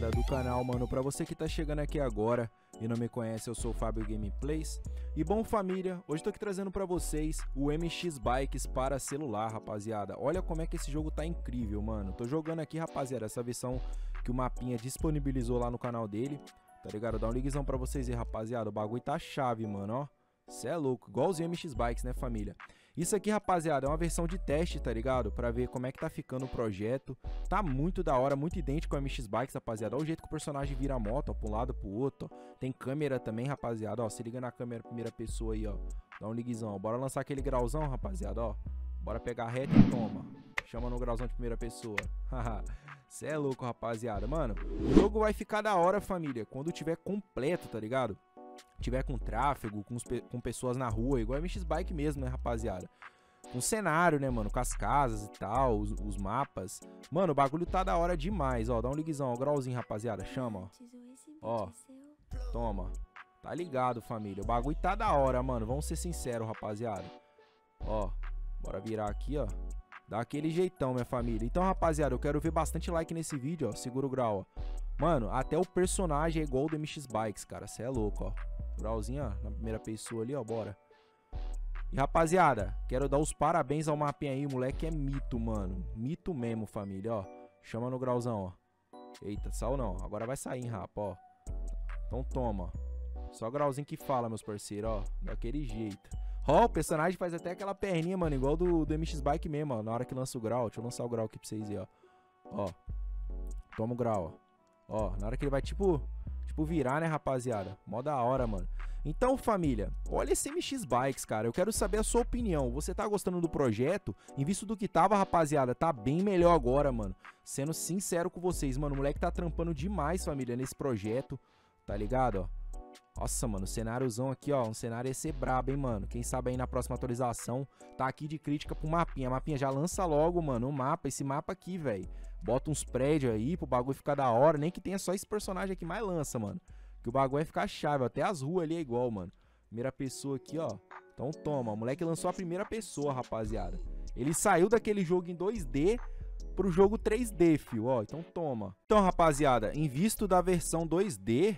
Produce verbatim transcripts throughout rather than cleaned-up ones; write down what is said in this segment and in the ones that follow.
rapaziada, do canal, mano. Pra você que tá chegando aqui agora e não me conhece, eu sou o Fábio Gameplays. E bom, família, hoje tô aqui trazendo pra vocês o M X Bikes para celular, rapaziada. Olha como é que esse jogo tá incrível, mano. Tô jogando aqui, rapaziada, essa versão que o Mapinha disponibilizou lá no canal dele, tá ligado? Dá um liguezão pra vocês aí, rapaziada. O bagulho tá chave, mano, ó. Cê é louco, igual os M X Bikes, né, família? Isso aqui, rapaziada, é uma versão de teste, tá ligado? Pra ver como é que tá ficando o projeto. Tá muito da hora, muito idêntico ao M X Bikes, rapaziada. Olha o jeito que o personagem vira a moto, ó, pra um lado, pro outro, ó. Tem câmera também, rapaziada, ó. Se liga na câmera primeira pessoa aí, ó. Dá um liguezão, ó. Bora lançar aquele grauzão, rapaziada, ó. Bora pegar reto e toma. Chama no grauzão de primeira pessoa. Haha. Cê é louco, rapaziada. Mano, o jogo vai ficar da hora, família, quando tiver completo, tá ligado? Tiver com tráfego, com, os, com pessoas na rua, igual a M X Bike mesmo, né, rapaziada? Com cenário, né, mano, com as casas e tal, os, os mapas. Mano, o bagulho tá da hora demais, ó. Dá um liguezão, ó, grauzinho, rapaziada, chama, ó. Ó, toma. Tá ligado, família, o bagulho tá da hora, mano. Vamos ser sinceros, rapaziada. Ó, bora virar aqui, ó. Dá aquele jeitão, minha família. Então, rapaziada, eu quero ver bastante like nesse vídeo, ó. Segura o grau, ó. Mano, até o personagem é igual o do M X Bikes, cara. Cê é louco, ó. Grauzinho, ó, na primeira pessoa ali, ó. Bora. E, rapaziada, quero dar os parabéns ao Mapinha aí. O moleque é mito, mano. Mito mesmo, família, ó. Chama no grauzão, ó. Eita, saiu não. Agora vai sair, rapa, ó. Então toma. Só grauzinho que fala, meus parceiros, ó. Daquele jeito. Ó, o personagem faz até aquela perninha, mano. Igual do, do M X Bike mesmo, ó. Na hora que lança o grau. Deixa eu lançar o grau aqui pra vocês aí, ó. Ó. Toma o grau, ó. Ó, na hora que ele vai, tipo, tipo virar, né, rapaziada? Mó da hora, mano. Então, família, olha esse M X Bikes, cara. Eu quero saber a sua opinião. Você tá gostando do projeto? Em vista do que tava, rapaziada, tá bem melhor agora, mano. Sendo sincero com vocês, mano, o moleque tá trampando demais, família, nesse projeto. Tá ligado, ó? Nossa, mano, o cenáriozão aqui, ó. Um cenário ia ser brabo, hein, mano. Quem sabe aí na próxima atualização tá aqui de crítica pro Mapinha. Mapinha, já lança logo, mano, o mapa. Esse mapa aqui, velho. Bota uns prédios aí pro bagulho ficar da hora. Nem que tenha só esse personagem aqui, mais lança, mano. Que o bagulho vai ficar chave. Até as ruas ali é igual, mano. Primeira pessoa aqui, ó. Então toma. O moleque lançou a primeira pessoa, rapaziada. Ele saiu daquele jogo em dois D pro jogo três D, fio. Ó, então toma. Então, rapaziada, em vista da versão dois D...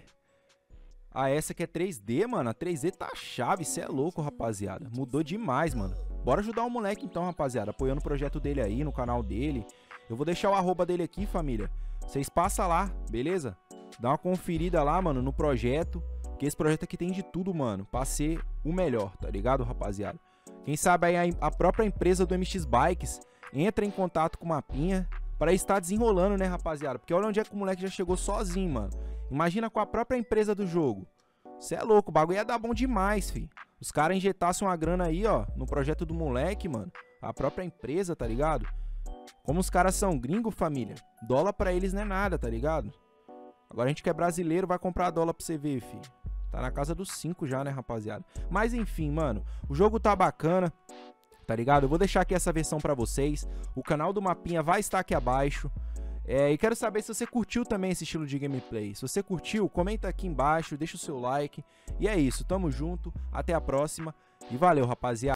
Ah, essa que é três D, mano. A três D tá chave, cê é louco, rapaziada. Mudou demais, mano. Bora ajudar o moleque então, rapaziada. Apoiando o projeto dele aí, no canal dele. Eu vou deixar o arroba dele aqui, família. Vocês passam lá, beleza? Dá uma conferida lá, mano, no projeto. Que esse projeto aqui tem de tudo, mano. Pra ser o melhor, tá ligado, rapaziada? Quem sabe aí a, a própria empresa do M X Bikes entra em contato com o Mapinha pra estar desenrolando, né, rapaziada? Porque olha onde é que o moleque já chegou sozinho, mano. Imagina com a própria empresa do jogo. Cê é louco, o bagulho ia dar bom demais, fi. Os caras injetassem uma grana aí, ó, no projeto do moleque, mano. A própria empresa, tá ligado? Como os caras são gringos, família, dólar pra eles não é nada, tá ligado? Agora a gente que é brasileiro vai comprar dólar pra você ver, fi. Tá na casa dos cinco já, né, rapaziada? Mas enfim, mano, o jogo tá bacana, tá ligado? Eu vou deixar aqui essa versão pra vocês. O canal do Mapinha vai estar aqui abaixo. É, e quero saber se você curtiu também esse estilo de gameplay. Se você curtiu, comenta aqui embaixo, deixa o seu like. E é isso, tamo junto, até a próxima e valeu, rapaziada.